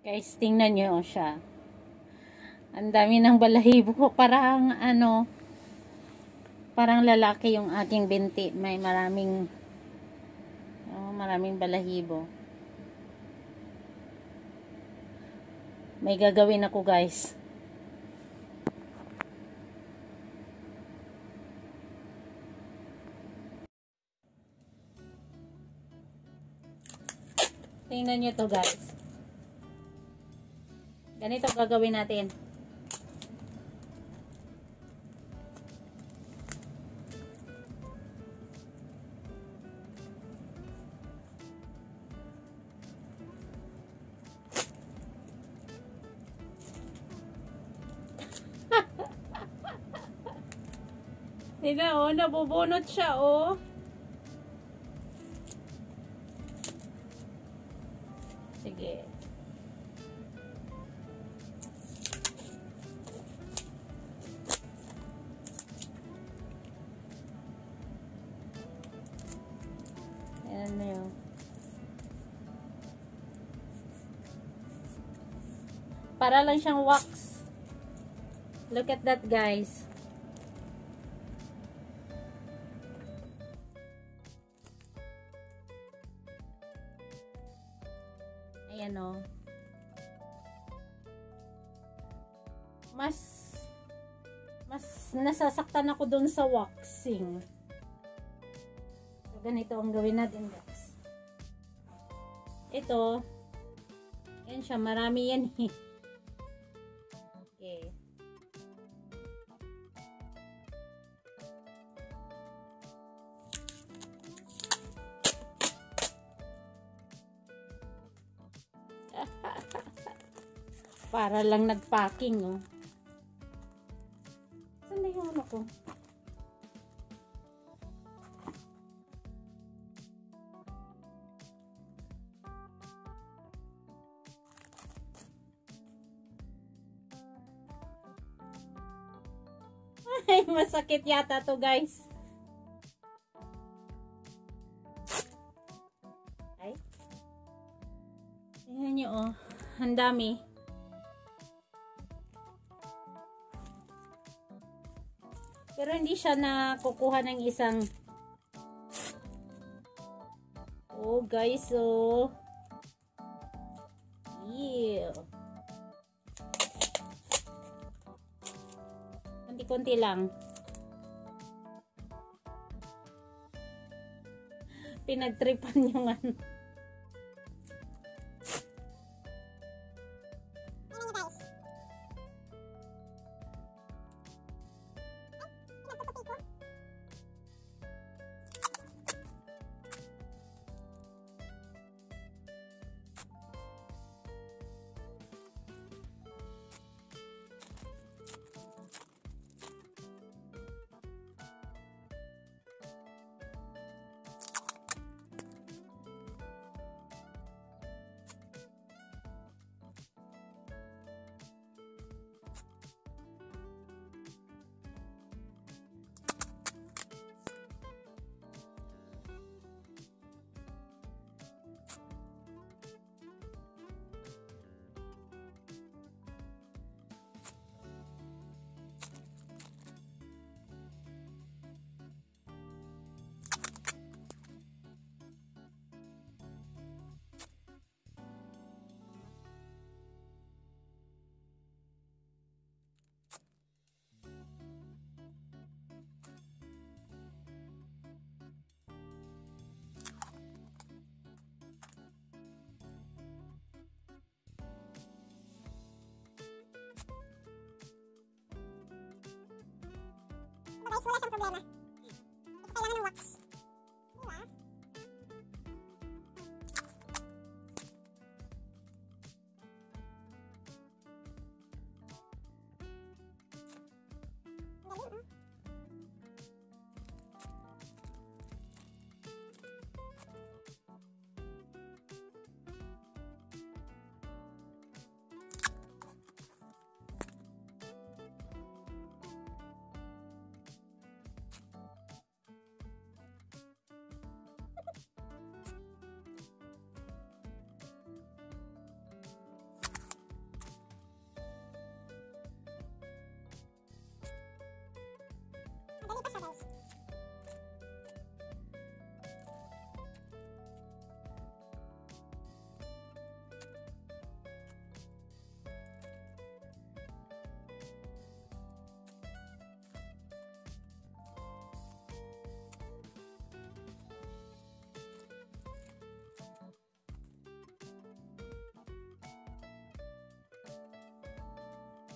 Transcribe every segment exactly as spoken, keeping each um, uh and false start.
Guys, tingnan nyo siya. Ang dami ng balahibo. Parang ano, parang lalaki yung ating binti. May maraming, oh, maraming balahibo. May gagawin ako, guys. Tingnan nyo to, guys. Ganito gagawin natin. Tingnan, oh, nabubunot siya, oh. Sige. Ayan na yun. Para lang siyang wax. Look at that, guys. Ayan, o. Mas mas nasasaktan ako dun sa waxing. So, ganito ang gawin natin, guys. Ito, yan siya, marami yan, eh. Okay. Para lang nagpacking, oh. Saan na yung ano ko? Ay, masakit yata to, guys. Ay. Tingnan nyo, oh. Ang dami. Pero hindi siya nakukuha ng isang. Oh, guys, oh. Ew. Konti-konti lang. Pinagtripan yung ano. Guys, wala siyang problema. Ito kailangan ng wax. Diba? Galing, oh.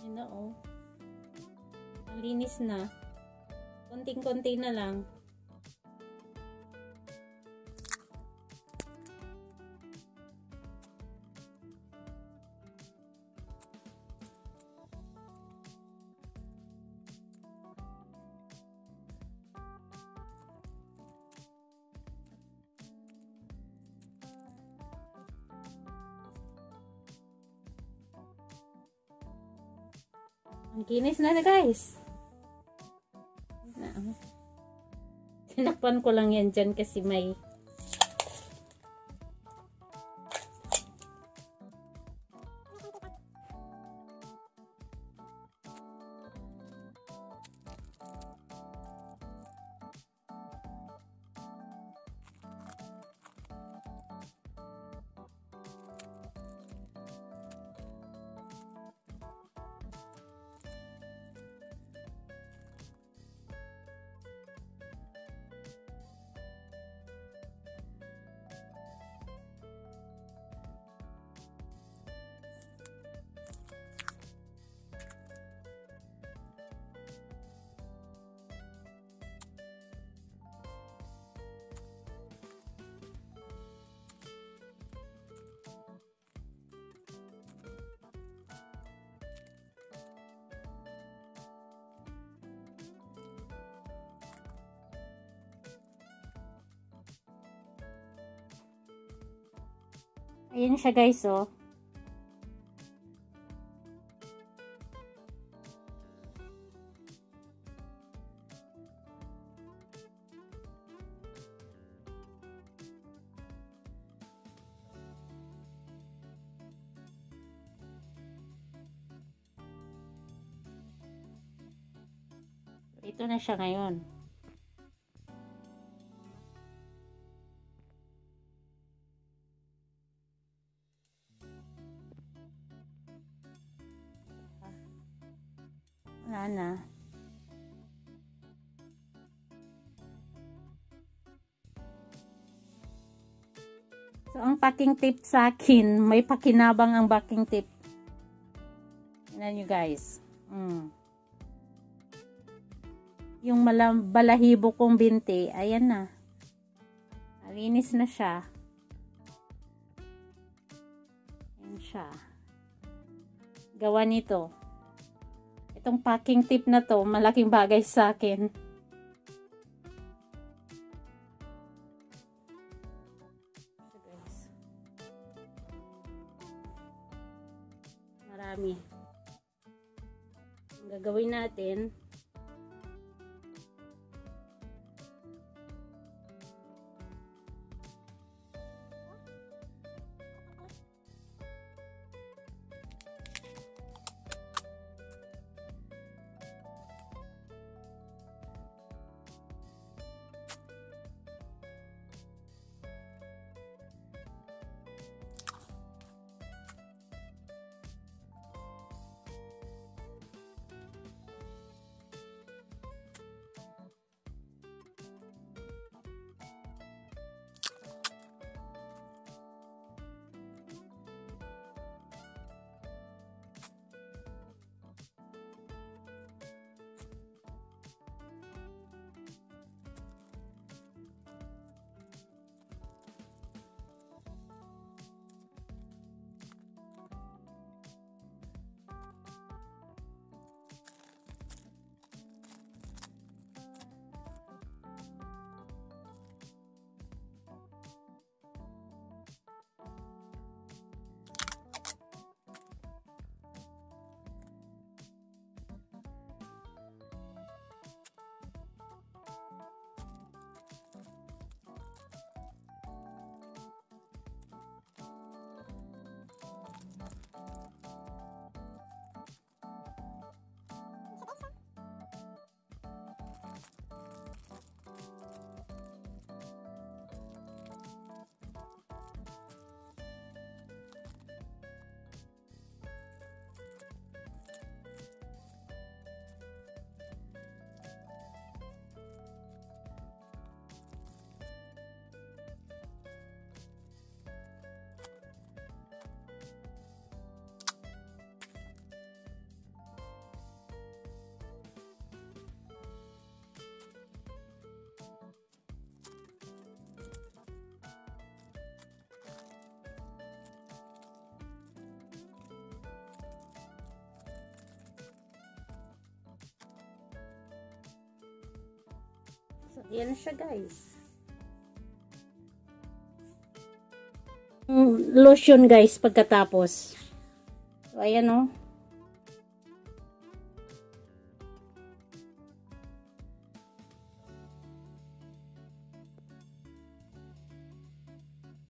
Yun na oh. Ang linis na. Konting-konti na lang. Ang kinis na na guys. Na, Tinakpan ko lang yan dyan kasi may ayan siya guys oh. Ito na siya ngayon. Wala na. So, ang packing tape sa akin, may pakinabang ang packing tape. Tingnan nyo guys. Mm. Yung malam balahibo kong binti, ayan na. Malinis na siya. Ayan siya. Gawa nito. Itong packing tip na to, malaking bagay sa akin. Marami. Ang gagawin natin, Yan na siya, guys. Mm, lotion, guys, pagkatapos. So, ayan, oh.